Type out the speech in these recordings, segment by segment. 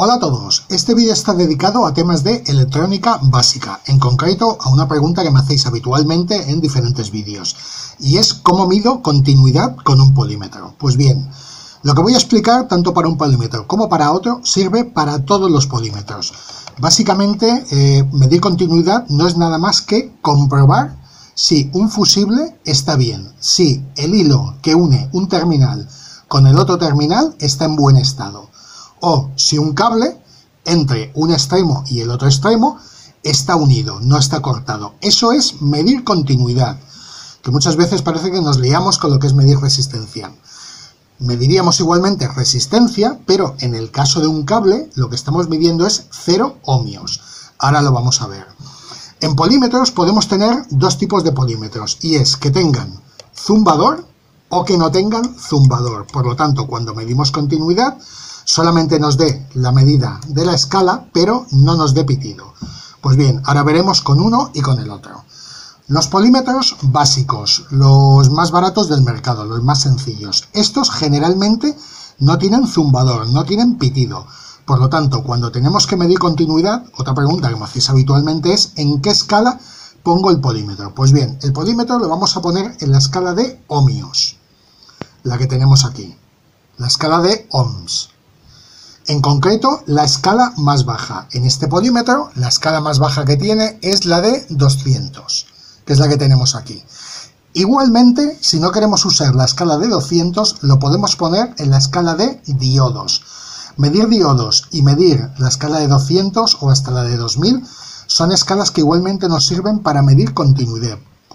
Hola a todos, este vídeo está dedicado a temas de electrónica básica, en concreto a una pregunta que me hacéis habitualmente en diferentes vídeos, y es ¿cómo mido continuidad con un polímetro? Pues bien, lo que voy a explicar tanto para un polímetro como para otro sirve para todos los polímetros. Básicamente, medir continuidad no es nada más que comprobar si un fusible está bien, si el hilo que une un terminal con el otro terminal está en buen estado, o si un cable entre un extremo y el otro extremo está unido, no está cortado. Eso es medir continuidad, que muchas veces parece que nos liamos con lo que es medir resistencia. Mediríamos igualmente resistencia, pero en el caso de un cable lo que estamos midiendo es 0 ohmios. Ahora lo vamos a ver. En polímetros podemos tener dos tipos de polímetros, y es que tengan zumbador o que no tengan zumbador. Por lo tanto, cuando medimos continuidad, solamente nos dé la medida de la escala, pero no nos dé pitido. Pues bien, ahora veremos con uno y con el otro. Los polímetros básicos, los más baratos del mercado, los más sencillos, estos generalmente no tienen zumbador, no tienen pitido. Por lo tanto, cuando tenemos que medir continuidad, otra pregunta que me hacéis habitualmente es ¿en qué escala pongo el polímetro? Pues bien, el polímetro lo vamos a poner en la escala de ohmios, la que tenemos aquí, la escala de ohms. En concreto, la escala más baja. En este polímetro, la escala más baja que tiene es la de 200, que es la que tenemos aquí. Igualmente, si no queremos usar la escala de 200, lo podemos poner en la escala de diodos. Medir diodos y medir la escala de 200 o hasta la de 2000 son escalas que igualmente nos sirven para medir continuidad.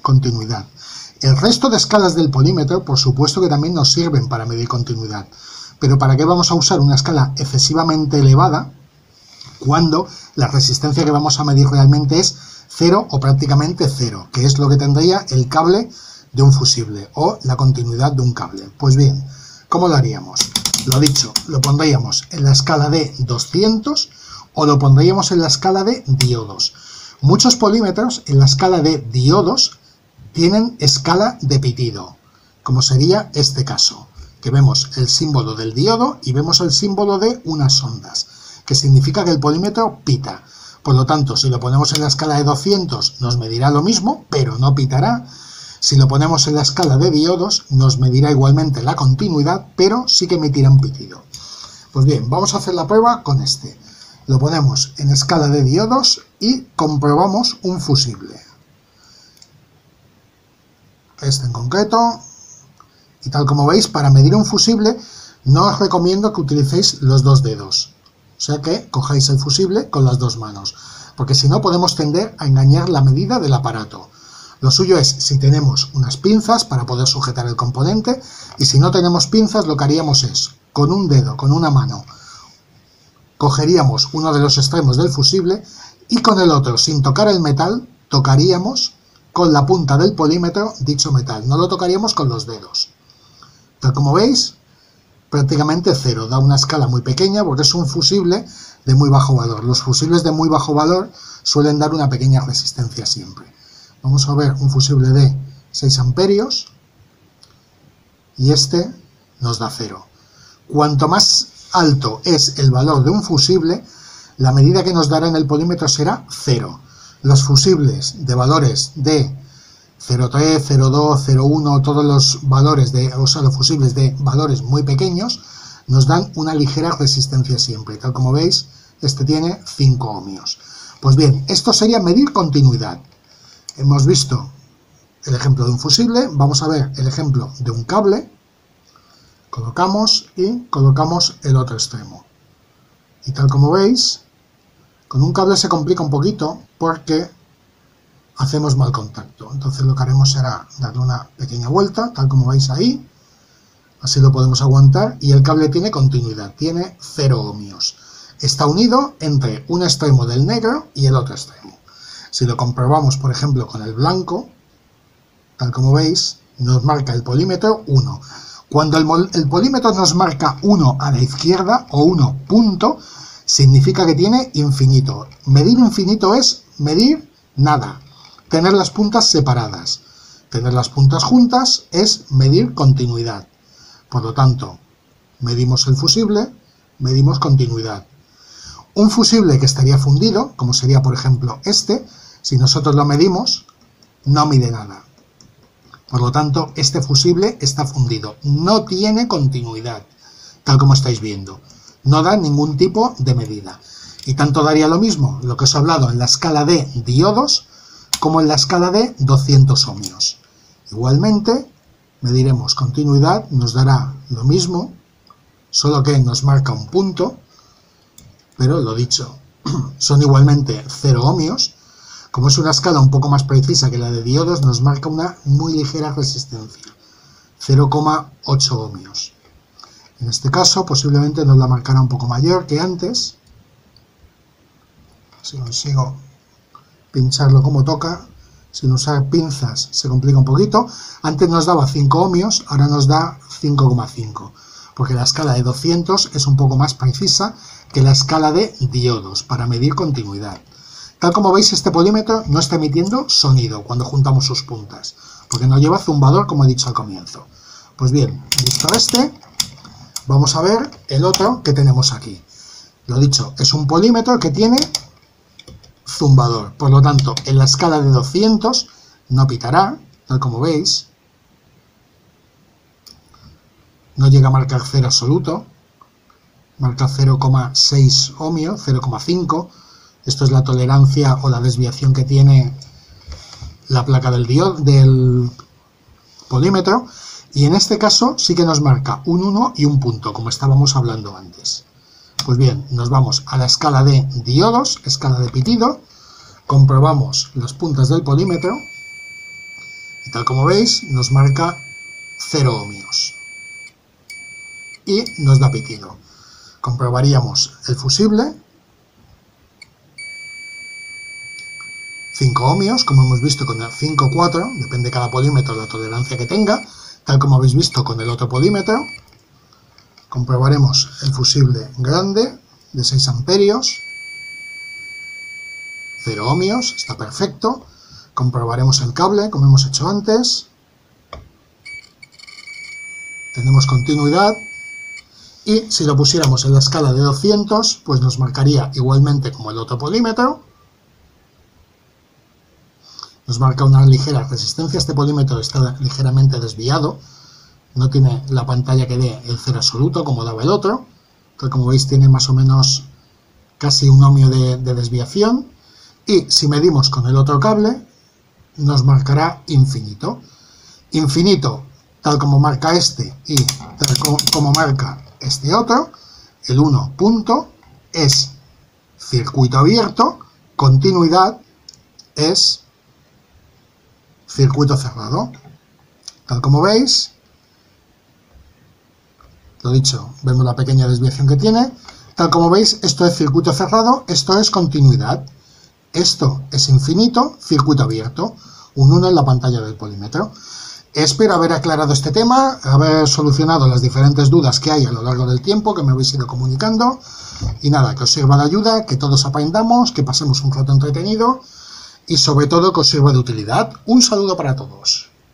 El resto de escalas del polímetro, por supuesto que también nos sirven para medir continuidad. Pero ¿para qué vamos a usar una escala excesivamente elevada cuando la resistencia que vamos a medir realmente es 0 o prácticamente 0, que es lo que tendría el cable de un fusible o la continuidad de un cable? Pues bien, ¿cómo lo haríamos? Lo dicho, lo pondríamos en la escala de 200 o lo pondríamos en la escala de diodos. Muchos polímetros en la escala de diodos tienen escala de pitido, como sería este caso, que vemos el símbolo del diodo y vemos el símbolo de unas ondas, que significa que el polímetro pita. Por lo tanto, si lo ponemos en la escala de 200 nos medirá lo mismo, pero no pitará. Si lo ponemos en la escala de diodos nos medirá igualmente la continuidad, pero sí que emitirá un pitido. Pues bien, vamos a hacer la prueba con este. Lo ponemos en escala de diodos y comprobamos un fusible. Este en concreto. Y tal como veis, para medir un fusible no os recomiendo que utilicéis los dos dedos. O sea que cojáis el fusible con las dos manos, porque si no podemos tender a engañar la medida del aparato. Lo suyo es, si tenemos unas pinzas para poder sujetar el componente, y si no tenemos pinzas, lo que haríamos es, con un dedo, con una mano, cogeríamos uno de los extremos del fusible y con el otro, sin tocar el metal, tocaríamos con la punta del polímetro dicho metal. No lo tocaríamos con los dedos. Tal como veis, prácticamente 0, da una escala muy pequeña porque es un fusible de muy bajo valor. Los fusibles de muy bajo valor suelen dar una pequeña resistencia siempre. Vamos a ver un fusible de 6 amperios y este nos da 0. Cuanto más alto es el valor de un fusible, la medida que nos dará en el polímetro será 0. Los fusibles de valores de 0,3, 0,2, 0,1, todos los valores los fusibles de valores muy pequeños nos dan una ligera resistencia siempre. Tal como veis, este tiene 5 ohmios. Pues bien, esto sería medir continuidad. Hemos visto el ejemplo de un fusible, vamos a ver el ejemplo de un cable. Colocamos y colocamos el otro extremo. Y tal como veis, con un cable se complica un poquito porque hacemos mal contacto. Entonces lo que haremos será darle una pequeña vuelta, tal como veis ahí. Así lo podemos aguantar y el cable tiene continuidad, tiene 0 ohmios. Está unido entre un extremo del negro y el otro extremo. Si lo comprobamos, por ejemplo, con el blanco, tal como veis, nos marca el polímetro 1. Cuando el polímetro nos marca 1 a la izquierda o 1 punto, significa que tiene infinito. Medir infinito es medir nada. Tener las puntas separadas. Tener las puntas juntas es medir continuidad. Por lo tanto, medimos el fusible, medimos continuidad. Un fusible que estaría fundido, como sería por ejemplo este, si nosotros lo medimos, no mide nada. Por lo tanto, este fusible está fundido, no tiene continuidad, tal como estáis viendo. No da ningún tipo de medida. Y tanto daría lo mismo lo que os he hablado en la escala de diodos como en la escala de 200 ohmios. Igualmente, mediremos continuidad, nos dará lo mismo, solo que nos marca un punto, pero lo dicho, son igualmente 0 ohmios. Como es una escala un poco más precisa que la de diodos, nos marca una muy ligera resistencia, 0,8 ohmios. En este caso, posiblemente nos la marcará un poco mayor que antes. Si consigo pincharlo como toca, sin usar pinzas se complica un poquito. Antes nos daba 5 ohmios, ahora nos da 5,5, porque la escala de 200 es un poco más precisa que la escala de diodos para medir continuidad. Tal como veis, este polímetro no está emitiendo sonido cuando juntamos sus puntas, porque no lleva zumbador, como he dicho al comienzo. Pues bien, visto este, vamos a ver el otro que tenemos aquí. Lo dicho, es un polímetro que tiene zumbador, por lo tanto, en la escala de 200 no pitará, tal como veis. No llega a marcar 0 absoluto, marca 0,6 ohmio, 0,5. Esto es la tolerancia o la desviación que tiene la placa del polímetro. Y en este caso sí que nos marca un 1 y un punto, como estábamos hablando antes. Pues bien, nos vamos a la escala de diodos, escala de pitido, comprobamos las puntas del polímetro y tal como veis nos marca 0 ohmios y nos da pitido. Comprobaríamos el fusible, 5 ohmios, como hemos visto con el 5,4, depende de cada polímetro la tolerancia que tenga, tal como habéis visto con el otro polímetro. Comprobaremos el fusible grande de 6 amperios, 0 ohmios, está perfecto. Comprobaremos el cable, como hemos hecho antes. Tenemos continuidad. Y si lo pusiéramos en la escala de 200, pues nos marcaría igualmente como el otro polímetro. Nos marca una ligera resistencia. Este polímetro está ligeramente desviado. No tiene la pantalla que dé el 0 absoluto como daba el otro. Que como veis tiene más o menos casi un ohmio de desviación. Y si medimos con el otro cable, nos marcará infinito. Infinito, tal como marca este y tal como marca este otro. El 1 punto es circuito abierto, continuidad es circuito cerrado. Tal como veis, lo dicho, vemos la pequeña desviación que tiene. Tal como veis, esto es circuito cerrado, esto es continuidad. Esto es infinito, circuito abierto, un 1 en la pantalla del polímetro. Espero haber aclarado este tema, haber solucionado las diferentes dudas que hay a lo largo del tiempo que me habéis ido comunicando. Y nada, que os sirva de ayuda, que todos aprendamos, que pasemos un rato entretenido y sobre todo que os sirva de utilidad. Un saludo para todos.